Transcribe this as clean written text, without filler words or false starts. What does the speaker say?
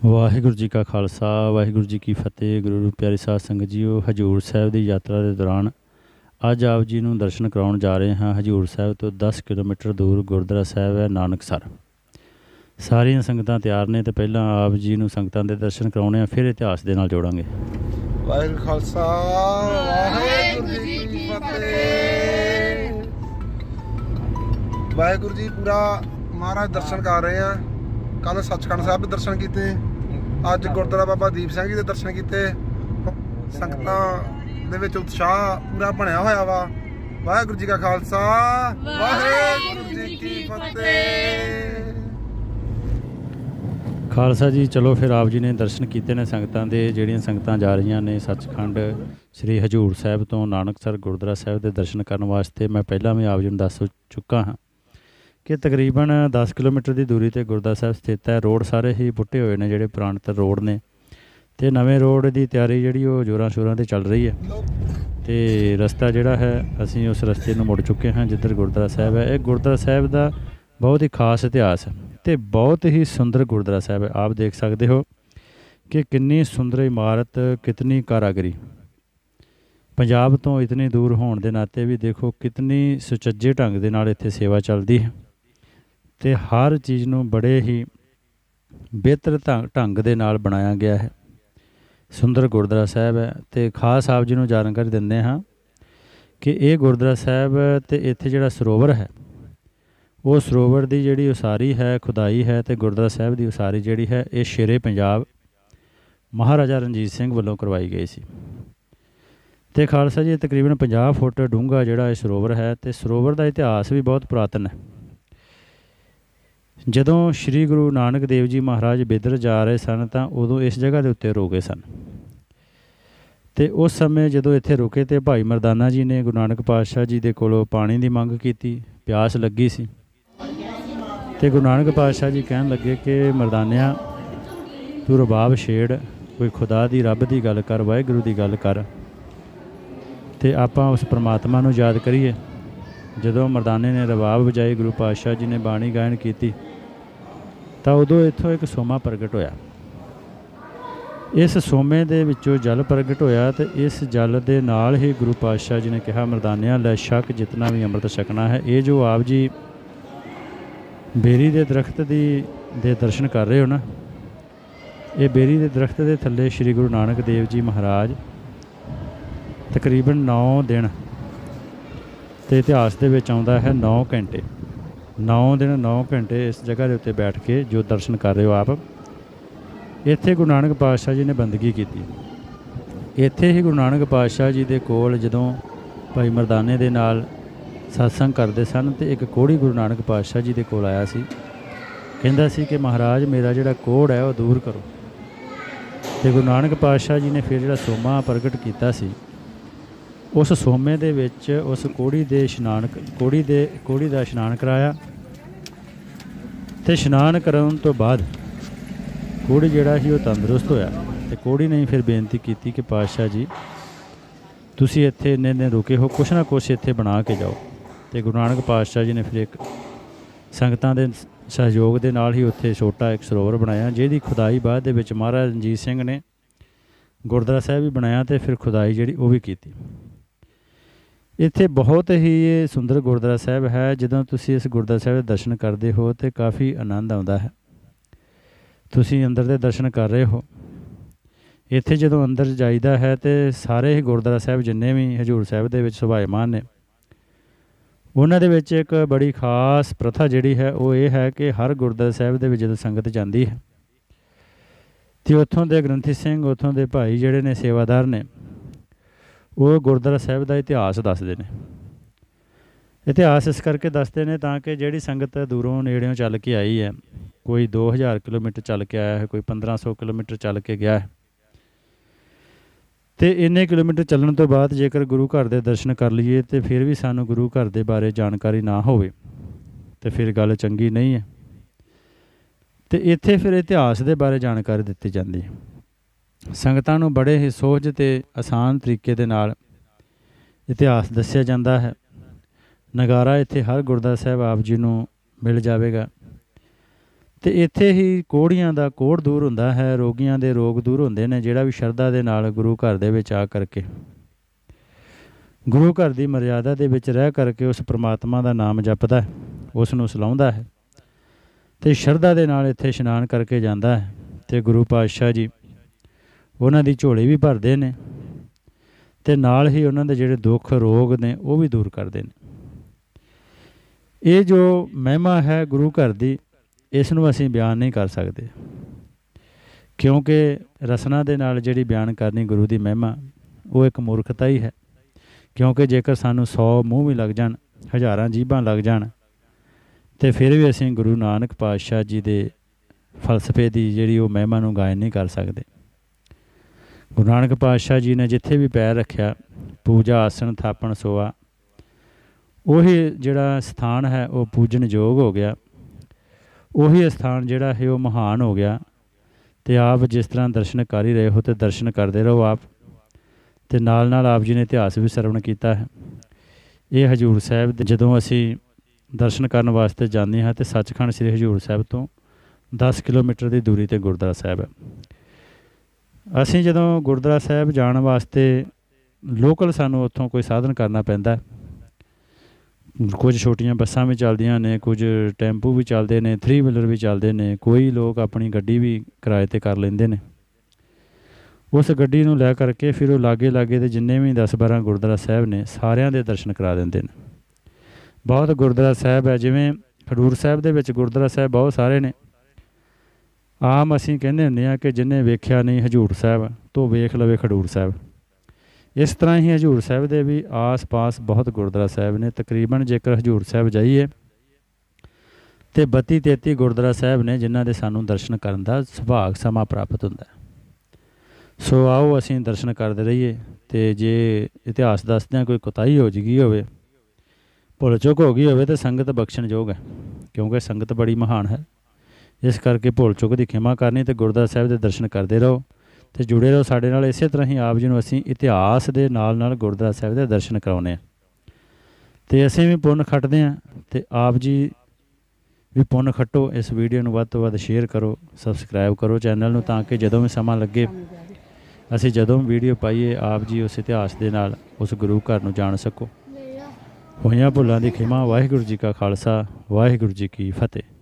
ਵਾਹਿਗੁਰੂ ਜੀ ਕਾ ਖਾਲਸਾ ਵਾਹਿਗੁਰੂ ਜੀ ਕੀ ਫਤਿਹ। ਗੁਰੂ ਪਿਆਰੇ ਸਾਧ ਸੰਗਤ ਜੀਓ, ਹਜੂਰ ਸਾਹਿਬ ਦੀ ਯਾਤਰਾ ਦੇ ਦੌਰਾਨ ਅੱਜ ਆਪ ਜੀ ਨੂੰ ਦਰਸ਼ਨ ਕਰਾਉਣ ਜਾ ਰਹੇ ਹਾਂ। ਹਜੂਰ ਸਾਹਿਬ ਤੋਂ 10 ਕਿਲੋਮੀਟਰ ਦੂਰ ਗੁਰਦੁਆਰਾ ਸਾਹਿਬ ਹੈ ਨਾਨਕਸਰ। ਸਾਰੀਆਂ ਸੰਗਤਾਂ ਤਿਆਰ ਨੇ ਤੇ ਪਹਿਲਾਂ ਆਪ ਜੀ ਨੂੰ ਸੰਗਤਾਂ ਦੇ ਦਰਸ਼ਨ ਕਰਾਉਣੇ ਆ, ਫਿਰ ਇਤਿਹਾਸ ਦੇ ਨਾਲ ਜੋੜਾਂਗੇ। ਵਾਹਿਗੁਰੂ ਖਾਲਸਾ ਵਾਹਿਗੁਰੂ ਜੀ ਕੀ ਫਤਿਹ। ਵਾਹਿਗੁਰੂ ਜੀ ਪੂਰਾ ਮਹਾਰਾਜ ਦਰਸ਼ਨ ਕਰ ਰਹੇ ਆ। ਕੱਲ ਸੱਚਖੰਡ ਸਾਹਿਬ ਦੇ ਦਰਸ਼ਨ ਕੀਤੇ, ਅੱਜ ਗੁਰਦੁਆਰਾ ਬਾਬਾ ਦੀਪ ਸਿੰਘ ਜੀ ਦੇ ਦਰਸ਼ਨ ਕੀਤੇ। ਸੰਗਤਾਂ ਦੇ ਵਿੱਚ ਉਤਸ਼ਾਹ ਪੂਰਾ ਬਣਿਆ ਹੋਇਆ ਵਾ। ਵਾਹਿਗੁਰੂ ਜੀ ਕਾ ਖਾਲਸਾ ਵਾਹਿਗੁਰੂ ਜੀ ਕੀ ਫਤਿਹ। ਖਾਲਸਾ ਜੀ, ਚਲੋ ਫਿਰ ਆਪ ਜੀ ਨੇ ਦਰਸ਼ਨ ਕੀਤੇ ਨੇ ਸੰਗਤਾਂ ਦੇ। ਜਿਹੜੀਆਂ ਸੰਗਤਾਂ ਜਾ ਰਹੀਆਂ ਨੇ ਸੱਚਖੰਡ ਸ੍ਰੀ ਹਜੂਰ ਸਾਹਿਬ ਤੋਂ ਨਾਨਕਸਰ ਗੁਰਦੁਆਰਾ ਸਾਹਿਬ ਦੇ ਦਰਸ਼ਨ ਕਰਨ ਵਾਸਤੇ, ਮੈਂ ਪਹਿਲਾਂ ਵੀ ਆਪ ਜੀ ਨੂੰ ਦੱਸ ਚੁੱਕਾ ਹਾਂ ਕਿ ਤਕਰੀਬਨ 10 ਕਿਲੋਮੀਟਰ ਦੀ ਦੂਰੀ 'ਤੇ ਗੁਰਦੁਆਰਾ ਸਾਹਿਬ ਸਥਿਤ ਹੈ। ਰੋਡ ਸਾਰੇ ਹੀ ਪੁੱਟੇ ਹੋਏ ਨੇ, ਜਿਹੜੇ ਪੁਰਾਣਤਰ ਰੋਡ ਨੇ, ਅਤੇ ਨਵੇਂ ਰੋਡ ਦੀ ਤਿਆਰੀ ਜਿਹੜੀ ਉਹ ਜ਼ੋਰਾਂ ਸ਼ੋਰਾਂ 'ਤੇ ਚੱਲ ਰਹੀ ਹੈ। ਅਤੇ ਰਸਤਾ ਜਿਹੜਾ ਹੈ, ਅਸੀਂ ਉਸ ਰਸਤੇ ਨੂੰ ਮੁੜ ਚੁੱਕੇ ਹਾਂ ਜਿੱਧਰ ਗੁਰਦੁਆਰਾ ਸਾਹਿਬ ਹੈ। ਇਹ ਗੁਰਦੁਆਰਾ ਸਾਹਿਬ ਦਾ ਬਹੁਤ ਹੀ ਖਾਸ ਇਤਿਹਾਸ ਹੈ ਅਤੇ ਬਹੁਤ ਹੀ ਸੁੰਦਰ ਗੁਰਦੁਆਰਾ ਸਾਹਿਬ ਹੈ। ਆਪ ਦੇਖ ਸਕਦੇ ਹੋ ਕਿ ਕਿੰਨੀ ਸੁੰਦਰ ਇਮਾਰਤ, ਕਿਤਨੀ ਕਾਰਾਗਰੀ। ਪੰਜਾਬ ਤੋਂ ਇਤਨੀ ਦੂਰ ਹੋਣ ਦੇ ਨਾਤੇ ਵੀ ਦੇਖੋ ਕਿਤਨੀ ਸੁਚੱਜੇ ਢੰਗ ਦੇ ਨਾਲ ਇੱਥੇ ਸੇਵਾ ਚੱਲਦੀ ਹੈ ਅਤੇ ਹਰ ਚੀਜ਼ ਨੂੰ ਬੜੇ ਹੀ ਬਿਹਤਰ ਢੰਗ ਦੇ ਨਾਲ ਬਣਾਇਆ ਗਿਆ ਹੈ। ਸੁੰਦਰ ਗੁਰਦੁਆਰਾ ਸਾਹਿਬ ਹੈ ਅਤੇ ਖਾਸ ਆਪ ਜੀ ਨੂੰ ਜਾਣਕਾਰੀ ਦਿੰਦੇ ਹਾਂ ਕਿ ਇਹ ਗੁਰਦੁਆਰਾ ਸਾਹਿਬ ਅਤੇ ਇੱਥੇ ਜਿਹੜਾ ਸਰੋਵਰ ਹੈ, ਉਹ ਸਰੋਵਰ ਦੀ ਜਿਹੜੀ ਉਸਾਰੀ ਹੈ, ਖੁਦਾਈ ਹੈ ਅਤੇ ਗੁਰਦੁਆਰਾ ਸਾਹਿਬ ਦੀ ਉਸਾਰੀ ਜਿਹੜੀ ਹੈ, ਇਹ ਸ਼ੇਰੇ ਪੰਜਾਬ ਮਹਾਰਾਜਾ ਰਣਜੀਤ ਸਿੰਘ ਵੱਲੋਂ ਕਰਵਾਈ ਗਈ ਸੀ। ਅਤੇ ਖਾਲਸਾ ਜੀ, ਤਕਰੀਬਨ 50 ਫੁੱਟ ਡੂੰਘਾ ਜਿਹੜਾ ਇਹ ਸਰੋਵਰ ਹੈ ਅਤੇ ਸਰੋਵਰ ਦਾ ਇਤਿਹਾਸ ਵੀ ਬਹੁਤ ਪੁਰਾਤਨ ਹੈ। ਜਦੋਂ ਸ਼੍ਰੀ ਗੁਰੂ ਨਾਨਕ ਦੇਵ ਜੀ ਮਹਾਰਾਜ ਬਿਦਰ ਜਾ ਰਹੇ ਸਨ ਤਾਂ ਉਦੋਂ ਇਸ ਜਗ੍ਹਾ ਦੇ ਉੱਤੇ ਰੁਕੇ ਸਨ ਅਤੇ ਉਸ ਸਮੇਂ ਜਦੋਂ ਇੱਥੇ ਰੁਕੇ ਤਾਂ ਭਾਈ ਮਰਦਾਨਾ ਜੀ ਨੇ ਗੁਰੂ ਨਾਨਕ ਪਾਤਸ਼ਾਹ ਜੀ ਦੇ ਕੋਲੋਂ ਪਾਣੀ ਦੀ ਮੰਗ ਕੀਤੀ। ਪਿਆਸ ਲੱਗੀ ਸੀ ਅਤੇ ਗੁਰੂ ਨਾਨਕ ਪਾਤਸ਼ਾਹ ਜੀ ਕਹਿਣ ਲੱਗੇ ਕਿ ਮਰਦਾਨਿਆਂ, ਤੂੰ ਰਬਾਬ ਛੇੜ, ਕੋਈ ਖੁਦਾ ਦੀ, ਰੱਬ ਦੀ ਗੱਲ ਕਰ, ਵਾਹਿਗੁਰੂ ਦੀ ਗੱਲ ਕਰ ਅਤੇ ਆਪਾਂ ਉਸ ਪਰਮਾਤਮਾ ਨੂੰ ਯਾਦ ਕਰੀਏ। ਜਦੋਂ ਮਰਦਾਨੇ ਨੇ ਰਬਾਬ ਵਜਾਈ, ਗੁਰੂ ਪਾਤਸ਼ਾਹ ਜੀ ਨੇ ਬਾਣੀ ਗਾਇਨ ਕੀਤੀ ਤਾਂ ਉਦੋਂ ਇੱਥੋਂ ਇੱਕ ਸੋਮਾ ਪ੍ਰਗਟ ਹੋਇਆ। ਇਸ ਸੋਮੇ ਦੇ ਵਿੱਚੋਂ ਜਲ ਪ੍ਰਗਟ ਹੋਇਆ ਅਤੇ ਇਸ ਜਲ ਦੇ ਨਾਲ ਹੀ ਗੁਰੂ ਪਾਤਸ਼ਾਹ ਜੀ ਨੇ ਕਿਹਾ, ਮਰਦਾਨਿਆਂ ਲੈ ਛਕ ਜਿਤਨਾ ਵੀ ਅੰਮ੍ਰਿਤ ਛਕਣਾ ਹੈ। ਇਹ ਜੋ ਆਪ ਜੀ ਬੇਰੀ ਦੇ ਦਰਖਤ ਦੇ ਦਰਸ਼ਨ ਕਰ ਰਹੇ ਹੋ ਨਾ, ਇਹ ਬੇਰੀ ਦੇ ਦਰਖਤ ਦੇ ਥੱਲੇ ਸ਼੍ਰੀ ਗੁਰੂ ਨਾਨਕ ਦੇਵ ਜੀ ਮਹਾਰਾਜ ਤਕਰੀਬਨ 9 ਦਿਨ, ਅਤੇ ਇਤਿਹਾਸ ਦੇ ਵਿੱਚ ਆਉਂਦਾ ਹੈ 9 ਘੰਟੇ, 9 ਦਿਨ 9 ਘੰਟੇ ਇਸ ਜਗ੍ਹਾ ਦੇ ਉੱਤੇ ਬੈਠ ਕੇ ਜੋ ਦਰਸ਼ਨ ਕਰ ਰਹੇ ਹੋ ਆਪ, ਇੱਥੇ ਗੁਰੂ ਨਾਨਕ ਪਾਤਸ਼ਾਹ ਜੀ ਨੇ ਬੰਦਗੀ ਕੀਤੀ। ਇੱਥੇ ਹੀ ਗੁਰੂ ਨਾਨਕ ਪਾਤਸ਼ਾਹ ਜੀ ਦੇ ਕੋਲ ਜਦੋਂ ਭਾਈ ਮਰਦਾਨੇ ਦੇ ਨਾਲ ਸਤਸੰਗ ਕਰਦੇ ਸਨ ਅਤੇ ਇੱਕ ਕੋਹੜੀ ਗੁਰੂ ਨਾਨਕ ਪਾਤਸ਼ਾਹ ਜੀ ਦੇ ਕੋਲ ਆਇਆ ਸੀ। ਕਹਿੰਦਾ ਸੀ ਕਿ ਮਹਾਰਾਜ, ਮੇਰਾ ਜਿਹੜਾ ਕੋਹੜ ਹੈ ਉਹ ਦੂਰ ਕਰੋ। ਅਤੇ ਗੁਰੂ ਨਾਨਕ ਪਾਤਸ਼ਾਹ ਜੀ ਨੇ ਫਿਰ ਜਿਹੜਾ ਸੋਮਾ ਪ੍ਰਗਟ ਕੀਤਾ ਸੀ, ਉਸ ਸੋਮੇ ਦੇ ਵਿੱਚ ਉਸ ਕੋਹੜੀ ਦਾ ਇਸ਼ਨਾਨ ਕਰਾਇਆ ਅਤੇ ਇਸ਼ਨਾਨ ਕਰਾਉਣ ਤੋਂ ਬਾਅਦ ਕੋਹੜੀ ਜਿਹੜਾ ਸੀ ਉਹ ਤੰਦਰੁਸਤ ਹੋਇਆ। ਅਤੇ ਕੋਹੜੀ ਨੇ ਫਿਰ ਬੇਨਤੀ ਕੀਤੀ ਕਿ ਪਾਤਸ਼ਾਹ ਜੀ, ਤੁਸੀਂ ਇੱਥੇ ਇੰਨੇ ਦਿਨ ਰੁਕੇ ਹੋ, ਕੁਛ ਨਾ ਕੁਛ ਇੱਥੇ ਬਣਾ ਕੇ ਜਾਓ। ਅਤੇ ਗੁਰੂ ਨਾਨਕ ਪਾਤਸ਼ਾਹ ਜੀ ਨੇ ਫਿਰ ਇੱਕ ਸੰਗਤਾਂ ਦੇ ਸਹਿਯੋਗ ਦੇ ਨਾਲ ਹੀ ਉੱਥੇ ਛੋਟਾ ਇੱਕ ਸਰੋਵਰ ਬਣਾਇਆ, ਜਿਹਦੀ ਖੁਦਾਈ ਬਾਅਦ ਦੇ ਵਿੱਚ ਮਹਾਰਾਜਾ ਰਣਜੀਤ ਸਿੰਘ ਨੇ ਗੁਰਦੁਆਰਾ ਸਾਹਿਬ ਵੀ ਬਣਾਇਆ ਅਤੇ ਫਿਰ ਖੁਦਾਈ ਜਿਹੜੀ ਉਹ ਵੀ ਕੀਤੀ। ਇੱਥੇ ਬਹੁਤ ਹੀ ਸੁੰਦਰ ਗੁਰਦੁਆਰਾ ਸਾਹਿਬ ਹੈ। ਜਦੋਂ ਤੁਸੀਂ ਇਸ ਗੁਰਦੁਆਰਾ ਸਾਹਿਬ ਦੇ ਦਰਸ਼ਨ ਕਰਦੇ ਹੋ ਤਾਂ ਕਾਫੀ ਆਨੰਦ ਆਉਂਦਾ ਹੈ। ਤੁਸੀਂ ਅੰਦਰ ਦੇ ਦਰਸ਼ਨ ਕਰ ਰਹੇ ਹੋ। ਇੱਥੇ ਜਦੋਂ ਅੰਦਰ ਜਾਈਦਾ ਹੈ ਤਾਂ ਸਾਰੇ ਹੀ ਗੁਰਦੁਆਰਾ ਸਾਹਿਬ ਜਿੰਨੇ ਵੀ ਹਜੂਰ ਸਾਹਿਬ ਦੇ ਵਿੱਚ ਸ਼ੋਭਾਇਮਾਨ ਨੇ, ਉਹਨਾਂ ਦੇ ਵਿੱਚ ਇੱਕ ਬੜੀ ਖਾਸ ਪ੍ਰਥਾ ਜਿਹੜੀ ਹੈ ਉਹ ਇਹ ਹੈ ਕਿ ਹਰ ਗੁਰਦੁਆਰਾ ਸਾਹਿਬ ਦੇ ਵਿੱਚ ਜਦੋਂ ਸੰਗਤ ਜਾਂਦੀ ਹੈ ਅਤੇ ਉੱਥੋਂ ਦੇ ਗ੍ਰੰਥੀ ਸਿੰਘ, ਉੱਥੋਂ ਦੇ ਭਾਈ ਜਿਹੜੇ ਨੇ ਸੇਵਾਦਾਰ ਨੇ, ਉਹ ਗੁਰਦੁਆਰਾ ਸਾਹਿਬ ਦਾ ਇਤਿਹਾਸ ਦੱਸਦੇ ਨੇ। ਇਤਿਹਾਸ ਇਸ ਕਰਕੇ ਦੱਸਦੇ ਨੇ ਤਾਂ ਕਿ ਜਿਹੜੀ ਸੰਗਤ ਦੂਰੋਂ ਨੇੜਿਓਂ ਚੱਲ ਕੇ ਆਈ ਹੈ, ਕੋਈ 2000 ਕਿਲੋਮੀਟਰ ਚੱਲ ਕੇ ਆਇਆ ਹੈ, ਕੋਈ 1500 ਕਿਲੋਮੀਟਰ ਚੱਲ ਕੇ ਗਿਆ ਹੈ, ਅਤੇ ਇੰਨੇ ਕਿਲੋਮੀਟਰ ਚੱਲਣ ਤੋਂ ਬਾਅਦ ਜੇਕਰ ਗੁਰੂ ਘਰ ਦੇ ਦਰਸ਼ਨ ਕਰ ਲਈਏ ਅਤੇ ਫਿਰ ਵੀ ਸਾਨੂੰ ਗੁਰੂ ਘਰ ਦੇ ਬਾਰੇ ਜਾਣਕਾਰੀ ਨਾ ਹੋਵੇ ਤਾਂ ਫਿਰ ਗੱਲ ਚੰਗੀ ਨਹੀਂ ਹੈ। ਅਤੇ ਇੱਥੇ ਫਿਰ ਇਤਿਹਾਸ ਦੇ ਬਾਰੇ ਜਾਣਕਾਰੀ ਦਿੱਤੀ ਜਾਂਦੀ ਹੈ। ਸੰਗਤਾਂ ਨੂੰ ਬੜੇ ਹੀ ਸੋਝ ਅਤੇ ਆਸਾਨ ਤਰੀਕੇ ਦੇ ਨਾਲ ਇਤਿਹਾਸ ਦੱਸਿਆ ਜਾਂਦਾ ਹੈ। ਨਗਾਰਾ ਇੱਥੇ ਹਰ ਗੁਰਦੁਆਰਾ ਸਾਹਿਬ ਆਪ ਜੀ ਨੂੰ ਮਿਲ ਜਾਵੇਗਾ ਤੇ ਇੱਥੇ ਹੀ ਕੋੜੀਆਂ ਦਾ ਕੋੜ ਦੂਰ ਹੁੰਦਾ ਹੈ, ਰੋਗੀਆਂ ਦੇ ਰੋਗ ਦੂਰ ਹੁੰਦੇ ਨੇ। ਜਿਹੜਾ ਵੀ ਸ਼ਰਧਾ ਦੇ ਨਾਲ ਗੁਰੂ ਘਰ ਦੇ ਵਿੱਚ ਆ ਕਰਕੇ, ਗੁਰੂ ਘਰ ਦੀ ਮਰਿਆਦਾ ਦੇ ਵਿੱਚ ਰਹਿ ਕਰਕੇ ਉਸ ਪ੍ਰਮਾਤਮਾ ਦਾ ਨਾਮ ਜਪਦਾ ਹੈ, ਉਸ ਨੂੰ ਸਲਾਹੁੰਦਾ ਹੈ ਅਤੇ ਸ਼ਰਧਾ ਦੇ ਨਾਲ ਇੱਥੇ ਇਸ਼ਨਾਨ ਕਰਕੇ ਜਾਂਦਾ ਹੈ। ਅਤੇ ਗੁਰੂ ਪਾਤਸ਼ਾਹ ਜੀ ਉਹਨਾਂ ਦੀ ਝੋਲੀ ਵੀ ਭਰਦੇ ਨੇ ਅਤੇ ਨਾਲ ਹੀ ਉਹਨਾਂ ਦੇ ਜਿਹੜੇ ਦੁੱਖ ਰੋਗ ਨੇ ਉਹ ਵੀ ਦੂਰ ਕਰਦੇ ਨੇ। ਇਹ ਜੋ ਮਹਿਮਾ ਹੈ ਗੁਰੂ ਘਰ ਦੀ, ਇਸ ਨੂੰ ਅਸੀਂ ਬਿਆਨ ਨਹੀਂ ਕਰ ਸਕਦੇ, ਕਿਉਂਕਿ ਰਸਨਾ ਦੇ ਨਾਲ ਜਿਹੜੀ ਬਿਆਨ ਕਰਨੀ ਗੁਰੂ ਦੀ ਮਹਿਮਾ, ਉਹ ਇੱਕ ਮੂਰਖਤਾ ਹੀ ਹੈ। ਕਿਉਂਕਿ ਜੇਕਰ ਸਾਨੂੰ 100 ਮੂੰਹ ਵੀ ਲੱਗ ਜਾਣ, ਹਜ਼ਾਰਾਂ ਜੀਭਾਂ ਲੱਗ ਜਾਣ, ਅਤੇ ਫਿਰ ਵੀ ਅਸੀਂ ਗੁਰੂ ਨਾਨਕ ਪਾਤਸ਼ਾਹ ਜੀ ਦੇ ਫਲਸਫੇ ਦੀ ਜਿਹੜੀ ਉਹ ਮਹਿਮਾ ਨੂੰ ਗਾਇਨ ਨਹੀਂ ਕਰ ਸਕਦੇ। ਗੁਰੂ ਨਾਨਕ ਪਾਤਸ਼ਾਹ ਜੀ ਨੇ ਜਿੱਥੇ ਵੀ ਪੈਰ ਰੱਖਿਆ, ਪੂਜਾ ਆਸਣ ਥਾਪਣ ਸੋਆ, ਉਹੀ ਜਿਹੜਾ ਸਥਾਨ ਹੈ ਉਹ ਪੂਜਨਯੋਗ ਹੋ ਗਿਆ। ਉਹੀ ਸਥਾਨ ਜਿਹੜਾ ਹੈ ਉਹ ਮਹਾਨ ਹੋ ਗਿਆ। ਅਤੇ ਆਪ ਜਿਸ ਤਰ੍ਹਾਂ ਦਰਸ਼ਨ ਕਰ ਹੀ ਰਹੇ ਹੋ, ਅਤੇ ਦਰਸ਼ਨ ਕਰਦੇ ਰਹੋ ਆਪ। ਅਤੇ ਨਾਲ ਨਾਲ ਆਪ ਜੀ ਨੇ ਇਤਿਹਾਸ ਵੀ ਸਰਵਣ ਕੀਤਾ ਹੈ। ਇਹ ਹਜ਼ੂਰ ਸਾਹਿਬ ਦੇ ਜਦੋਂ ਅਸੀਂ ਦਰਸ਼ਨ ਕਰਨ ਵਾਸਤੇ ਜਾਂਦੇ ਹਾਂ, ਅਤੇ ਸੱਚਖੰਡ ਸ੍ਰੀ ਹਜ਼ੂਰ ਸਾਹਿਬ ਤੋਂ 10 ਕਿਲੋਮੀਟਰ ਦੀ ਦੂਰੀ 'ਤੇ ਗੁਰਦੁਆਰਾ ਸਾਹਿਬ ਹੈ। ਅਸੀਂ ਜਦੋਂ ਗੁਰਦੁਆਰਾ ਸਾਹਿਬ ਜਾਣ ਵਾਸਤੇ ਲੋਕਲ ਸਾਨੂੰ ਉੱਥੋਂ ਕੋਈ ਸਾਧਨ ਕਰਨਾ ਪੈਂਦਾ। ਕੁਝ ਛੋਟੀਆਂ ਬੱਸਾਂ ਵੀ ਚੱਲਦੀਆਂ ਨੇ, ਕੁਝ ਟੈਂਪੂ ਵੀ ਚੱਲਦੇ ਨੇ, 3 ਵੀਲਰ ਵੀ ਚੱਲਦੇ ਨੇ, ਕੋਈ ਲੋਕ ਆਪਣੀ ਗੱਡੀ ਵੀ ਕਿਰਾਏ 'ਤੇ ਕਰ ਲੈਂਦੇ ਨੇ। ਉਸ ਗੱਡੀ ਨੂੰ ਲੈ ਕਰਕੇ ਫਿਰ ਉਹ ਲਾਗੇ ਦੇ ਜਿੰਨੇ ਵੀ 10-12 ਗੁਰਦੁਆਰਾ ਸਾਹਿਬ ਨੇ, ਸਾਰਿਆਂ ਦੇ ਦਰਸ਼ਨ ਕਰਾ ਦਿੰਦੇ ਨੇ। ਬਹੁਤ ਗੁਰਦੁਆਰਾ ਸਾਹਿਬ ਹੈ, ਜਿਵੇਂ ਖਡੂਰ ਸਾਹਿਬ ਦੇ ਵਿੱਚ ਗੁਰਦੁਆਰਾ ਸਾਹਿਬ ਬਹੁਤ ਸਾਰੇ ਨੇ। ਆਮ ਅਸੀਂ ਕਹਿੰਦੇ ਹੁੰਦੇ ਹਾਂ ਕਿ ਜਿਹਨੇ ਵੇਖਿਆ ਨਹੀਂ ਹਜ਼ੂਰ ਸਾਹਿਬ, ਤੋ ਵੇਖ ਲਵੇ ਖਡੂਰ ਸਾਹਿਬ। ਇਸ ਤਰ੍ਹਾਂ ਹੀ ਹਜ਼ੂਰ ਸਾਹਿਬ ਦੇ ਵੀ ਆਸ-ਪਾਸ ਬਹੁਤ ਗੁਰਦੁਆਰਾ ਸਾਹਿਬ ਨੇ। ਤਕਰੀਬਨ ਜੇਕਰ ਹਜ਼ੂਰ ਸਾਹਿਬ ਜਾਈਏ ਅਤੇ 32-33 ਗੁਰਦੁਆਰਾ ਸਾਹਿਬ ਨੇ, ਜਿਨ੍ਹਾਂ ਦੇ ਸਾਨੂੰ ਦਰਸ਼ਨ ਕਰਨ ਦਾ ਸੁਭਾਗ ਸਮਾਂ ਪ੍ਰਾਪਤ ਹੁੰਦਾ। ਸੋ ਆਓ ਅਸੀਂ ਦਰਸ਼ਨ ਕਰਦੇ ਰਹੀਏ। ਅਤੇ ਜੇ ਇਤਿਹਾਸ ਦੱਸਦਿਆਂ ਕੋਈ ਕੋਤਾਹੀ ਹੋ ਗਈ ਹੋਵੇ, ਭੁੱਲ ਚੁੱਕ ਹੋ ਗਈ ਹੋਵੇ, ਤਾਂ ਸੰਗਤ ਬਖਸ਼ਣਯੋਗ ਹੈ, ਕਿਉਂਕਿ ਸੰਗਤ ਬੜੀ ਮਹਾਨ ਹੈ। ਇਸ ਕਰਕੇ ਭੁੱਲ ਚੁੱਕ ਦੀ ਖਿਮਾ ਕਰਨੀ ਅਤੇ ਗੁਰਦੁਆਰਾ ਸਾਹਿਬ ਦੇ ਦਰਸ਼ਨ ਕਰਦੇ ਰਹੋ ਅਤੇ ਜੁੜੇ ਰਹੋ ਸਾਡੇ ਨਾਲ। ਇਸੇ ਤਰ੍ਹਾਂ ਹੀ ਆਪ ਜੀ ਨੂੰ ਅਸੀਂ ਇਤਿਹਾਸ ਦੇ ਨਾਲ ਨਾਲ ਗੁਰਦੁਆਰਾ ਸਾਹਿਬ ਦੇ ਦਰਸ਼ਨ ਕਰਾਉਂਦੇ ਹਾਂ, ਅਤੇ ਅਸੀਂ ਵੀ ਪੁੰਨ ਖੱਟਦੇ ਹਾਂ, ਅਤੇ ਆਪ ਜੀ ਵੀ ਪੁੰਨ ਖੱਟੋ। ਇਸ ਵੀਡੀਓ ਨੂੰ ਵੱਧ ਤੋਂ ਵੱਧ ਸ਼ੇਅਰ ਕਰੋ, ਸਬਸਕ੍ਰਾਈਬ ਕਰੋ ਚੈਨਲ ਨੂੰ, ਤਾਂ ਕਿ ਜਦੋਂ ਵੀ ਸਮਾਂ ਲੱਗੇ, ਅਸੀਂ ਜਦੋਂ ਵੀਡੀਓ ਪਾਈਏ, ਆਪ ਜੀ ਉਸ ਇਤਿਹਾਸ ਦੇ ਨਾਲ ਉਸ ਗੁਰੂ ਘਰ ਨੂੰ ਜਾਣ ਸਕੋ। ਹੋਈਆਂ ਭੁੱਲਾਂ ਦੀ ਖਿਮਾ। ਵਾਹਿਗੁਰੂ ਜੀ ਕਾ ਖਾਲਸਾ, ਵਾਹਿਗੁਰੂ ਜੀ ਕੀ ਫਤਿਹ।